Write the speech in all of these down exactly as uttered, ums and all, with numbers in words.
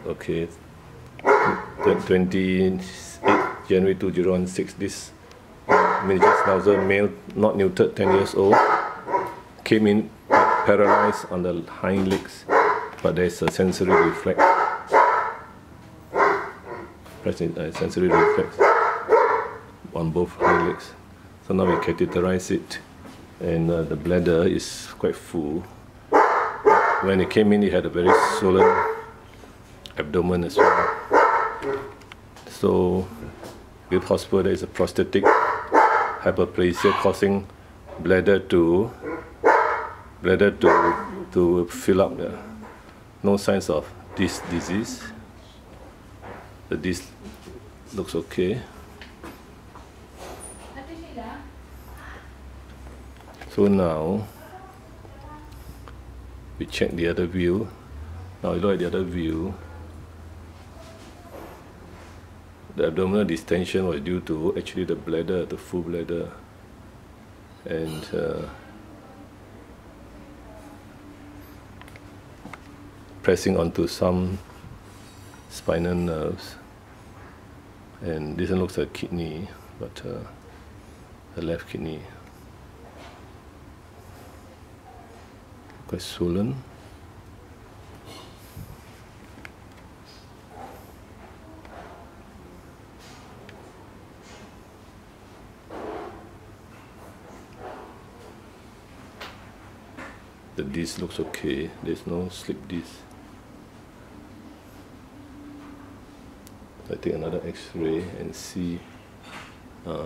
Okay. twenty-eighth January two thousand sixteen. This miniature schnauzer, male, not neutered, ten years old, came in paralyzed on the hind legs, but there's a sensory reflex. Present uh, sensory reflex on both hind legs. So now we catheterize it, and uh, the bladder is quite full. When it came in, it had a very swollen abdomen as well. So, with possible, there is a prostatic hyperplasia causing bladder to bladder to to fill up. Yeah. No signs of this disease. The this looks okay. So now we check the other view. Now we look at the other view. The abdominal distension was due to actually the bladder, the full bladder, and uh, pressing onto some spinal nerves. And this one looks like kidney, but uh, the left kidney quite swollen. The disc looks okay, there's no slip disc. I take another X-ray and see uh,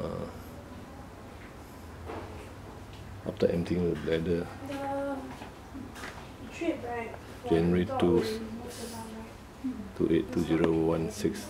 after emptying the bladder. The trip, right? January second, twenty-eighth, two thousand sixteen.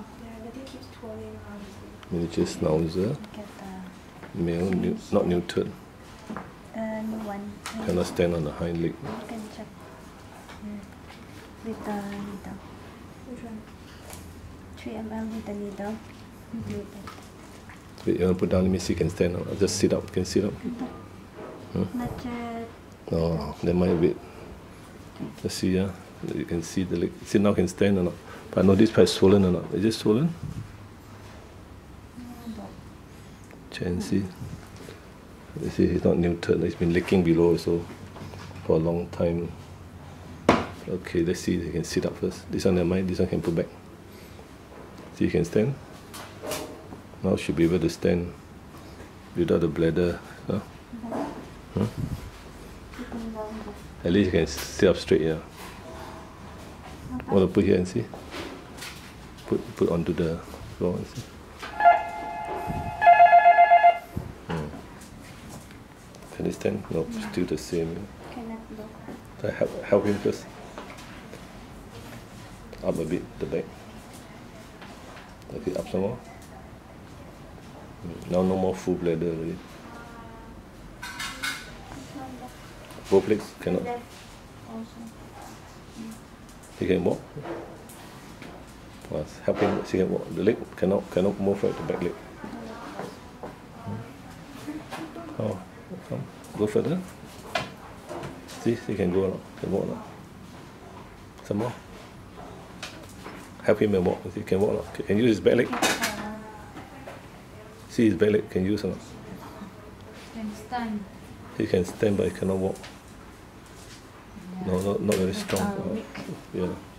Miniature schnauzer, male, new, not neutered. Uh, no one. Cannot stand on the hind leg. You can check yeah. with the needle. Which one? three milliliters with the needle. Mm-hmm. Wait, you want to put down? Let me see. Can stand up. Just sit up. Can sit up. Huh? Not yet. No, there might be. Let's see. Yeah, you can see the leg. See now, can stand or not? But I know this part is swollen or not. Is it swollen? Check and see. You see, he's not neutered. He's been licking below also for a long time. Okay, let's see. You can sit up first. This one, never mind. This one can put back. See, you can stand. Now should be able to stand without the bladder. Huh? Huh? At least you can sit up straight. Yeah. Want to put here and see? Put put onto the floor and see. Can he stand? No, no, still the same. Cannot look. I help, help him first. Up a bit, the back. Okay, up some more. Now no more full bladder already. Both legs cannot. He can walk. Well, help him. She can walk. The leg cannot cannot move right. The back leg. Oh. Come, go further. See, he can go now. Can walk now. Some more. Help him and walk. He can walk now. Can use his back leg. See his back leg. Can use or not? Can stand. He can stand, but he cannot walk. No, not not very strong. Uh, yeah.